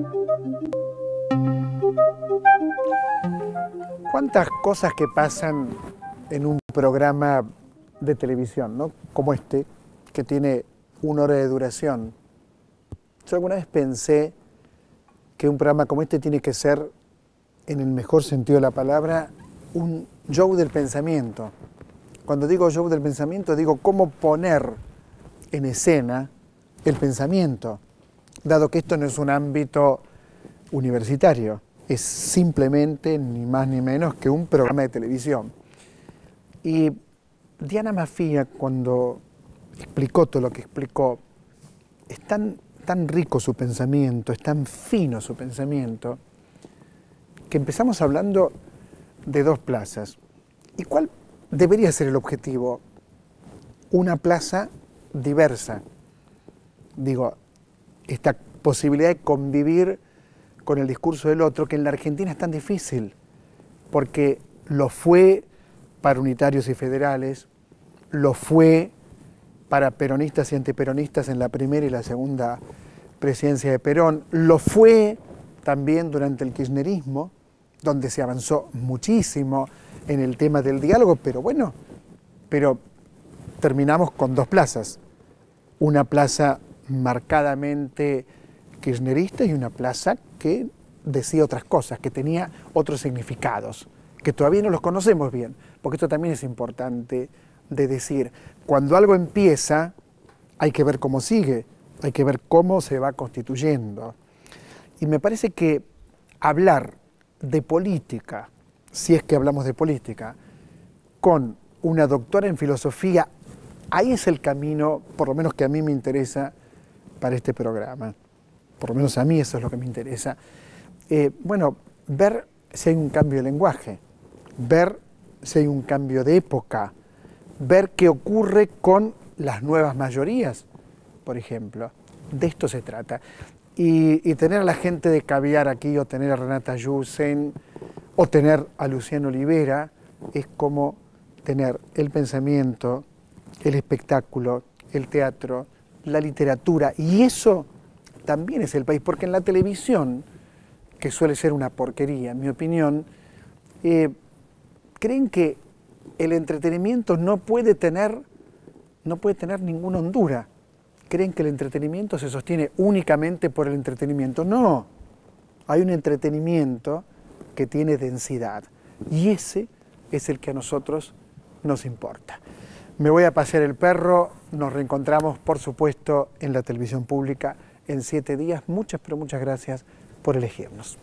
¿Cuántas cosas que pasan en un programa de televisión, ¿no? Como este, que tiene 1 hora de duración? Yo alguna vez pensé que un programa como este tiene que ser, en el mejor sentido de la palabra, un show del pensamiento. Cuando digo show del pensamiento, digo cómo poner en escena el pensamiento, dado que esto no es un ámbito universitario, es simplemente ni más ni menos que un programa de televisión. Y Diana Mafía, cuando explicó todo lo que explicó, es tan rico su pensamiento, es tan fino su pensamiento, que empezamos hablando de 2 plazas. ¿Y cuál debería ser el objetivo? Una plaza diversa. Digo, esta posibilidad de convivir con el discurso del otro, que en la Argentina es tan difícil, porque lo fue para unitarios y federales, lo fue para peronistas y antiperonistas en la primera y la segunda presidencia de Perón, lo fue también durante el kirchnerismo, donde se avanzó muchísimo en el tema del diálogo, pero bueno, terminamos con 2 plazas, una plaza marcadamente kirchnerista y una plaza que decía otras cosas, que tenía otros significados, que todavía no los conocemos bien, porque esto también es importante de decir. Cuando algo empieza, hay que ver cómo sigue, hay que ver cómo se va constituyendo. Y me parece que hablar de política, si es que hablamos de política, con una doctora en filosofía, ahí es el camino, por lo menos que a mí me interesa para este programa. Por lo menos a mí eso es lo que me interesa. Bueno, ver si hay un cambio de lenguaje, ver si hay un cambio de época, ver qué ocurre con las nuevas mayorías, por ejemplo. De esto se trata. Y tener a la gente de Caviar aquí, o tener a Renata Yusen, o tener a Luciano Olivera, es como tener el pensamiento, el espectáculo, el teatro, la literatura, y eso también es el país, porque en la televisión, que suele ser una porquería, en mi opinión, creen que el entretenimiento no puede tener ninguna hondura. Creen que el entretenimiento se sostiene únicamente por el entretenimiento. No, hay un entretenimiento que tiene densidad, y ese es el que a nosotros nos importa. Me voy a pasear el perro, nos reencontramos, por supuesto, en la televisión pública en 7 días. Muchas, pero muchas gracias por elegirnos.